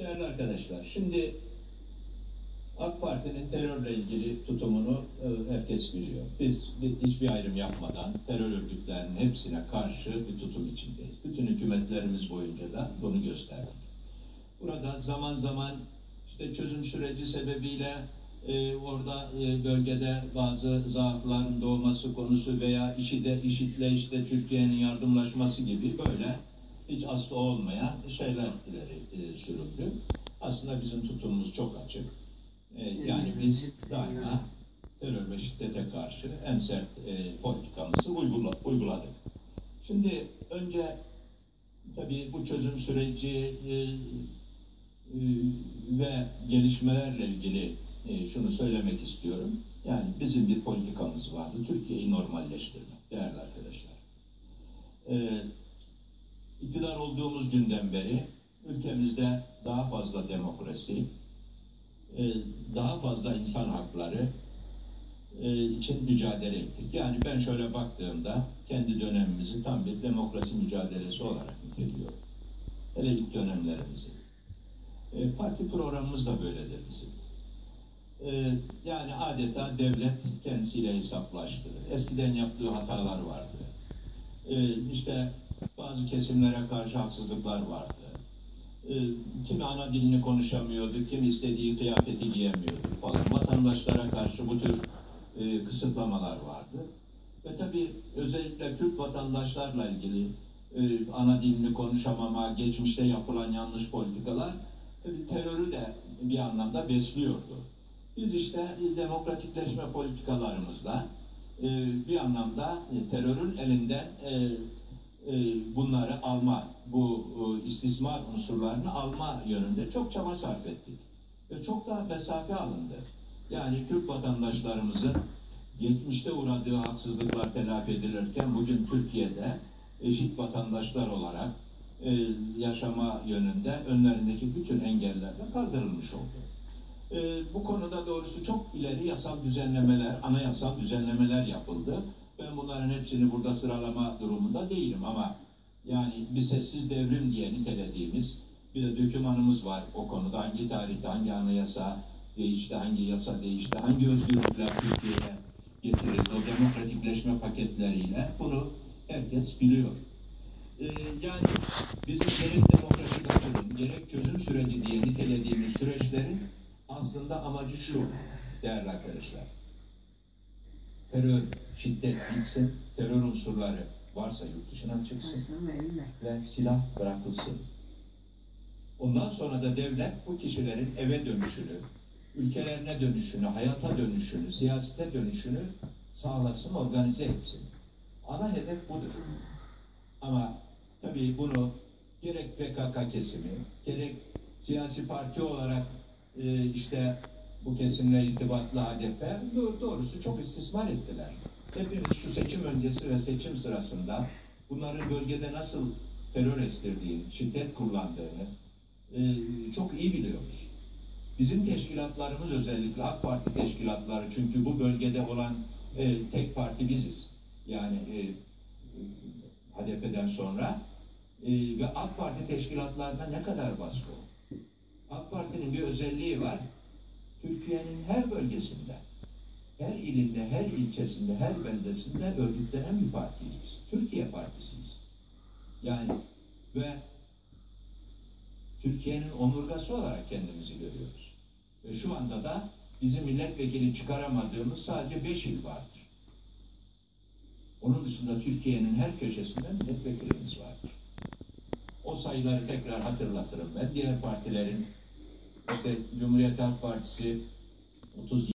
Değerli arkadaşlar, şimdi AK Parti'nin terörle ilgili tutumunu herkes biliyor. Biz hiçbir ayrım yapmadan terör örgütlerinin hepsine karşı bir tutum içindeyiz. Bütün hükümetlerimiz boyunca da bunu gösterdik. Burada zaman zaman işte çözüm süreci sebebiyle orada bölgede bazı zaafların doğması konusu veya IŞİD'le işte Türkiye'nin yardımlaşması gibi böyle hiç aslı olmayan şeyler ileri sürüldü. Aslında bizim tutumumuz çok açık. Yani biz daima terör ve şiddete karşı en sert politikamızı uyguladık. Şimdi önce tabii bu çözüm süreci ve gelişmelerle ilgili şunu söylemek istiyorum. Yani bizim bir politikamız vardı. Türkiye'yi normalleştirmek değerli arkadaşlar. İktidar olduğumuz günden beri ülkemizde daha fazla demokrasi, daha fazla insan hakları için mücadele ettik. Yani ben şöyle baktığımda kendi dönemimizi tam bir demokrasi mücadelesi olarak niteliyorum. Hele ilk dönemlerimizi. Parti programımız da böyledir bizim. Yani adeta devlet kendisiyle hesaplaştı. Eskiden yaptığı hatalar vardı. İşte bazı kesimlere karşı haksızlıklar vardı. Kimi ana dilini konuşamıyordu, kimi istediği kıyafeti giyemiyordu falan. Vatandaşlara karşı bu tür kısıtlamalar vardı. Ve tabii özellikle Kürt vatandaşlarla ilgili ana dilini konuşamama, geçmişte yapılan yanlış politikalar tabii terörü de bir anlamda besliyordu. Biz işte demokratikleşme politikalarımızla bir anlamda terörün elinden bunları alma, bu istismar unsurlarını alma yönünde çok çaba sarf ettik. Ve çok da mesafe alındı. Yani Kürt vatandaşlarımızın geçmişte uğradığı haksızlıklar telafi edilirken bugün Türkiye'de eşit vatandaşlar olarak yaşama yönünde önlerindeki bütün engeller de kaldırılmış oldu. Bu konuda doğrusu çok ileri yasal düzenlemeler, anayasal düzenlemeler yapıldı. Ben bunların hepsini burada sıralama durumunda değilim ama yani bir sessiz devrim diye nitelediğimiz bir de dokümanımız var o konuda. Hangi tarihte hangi anayasa değişti, hangi yasa değişti, hangi özgürlükler Türkiye'ye getirildi, o demokratikleşme paketleriyle bunu herkes biliyor. Yani bizim gerek demokratik akılın, gerek çözüm süreci diye nitelediğimiz süreçlerin aslında amacı şu değerli arkadaşlar. Terör, şiddet bitsin, terör unsurları varsa yurt dışına çıksın ve silah bırakılsın. Ondan sonra da devlet bu kişilerin eve dönüşünü, ülkelerine dönüşünü, hayata dönüşünü, siyasete dönüşünü sağlasın, organize etsin. Ana hedef budur. Ama tabii bunu gerek PKK kesimi, gerek siyasi parti olarak işte bu kesimle irtibatlı HDP doğrusu çok istismar ettiler. Hepimiz şu seçim öncesi ve seçim sırasında bunların bölgede nasıl terör estirdiğini, şiddet kullandığını çok iyi biliyoruz. Bizim teşkilatlarımız özellikle AK Parti teşkilatları çünkü bu bölgede olan tek parti biziz. Yani HDP'den sonra ve AK Parti teşkilatlarına ne kadar baskı oldu? AK Parti'nin bir özelliği var. Türkiye'nin her bölgesinde, her ilinde, her ilçesinde, her beldesinde örgütlenen bir partiyiz biz. Türkiye Partisiyiz. Yani ve Türkiye'nin omurgası olarak kendimizi görüyoruz. Ve şu anda da bizim milletvekili çıkaramadığımız sadece 5 il vardır. Onun dışında Türkiye'nin her köşesinde milletvekilimiz vardır. O sayıları tekrar hatırlatırım ben. Diğer partilerin işte Cumhuriyet Halk Partisi 30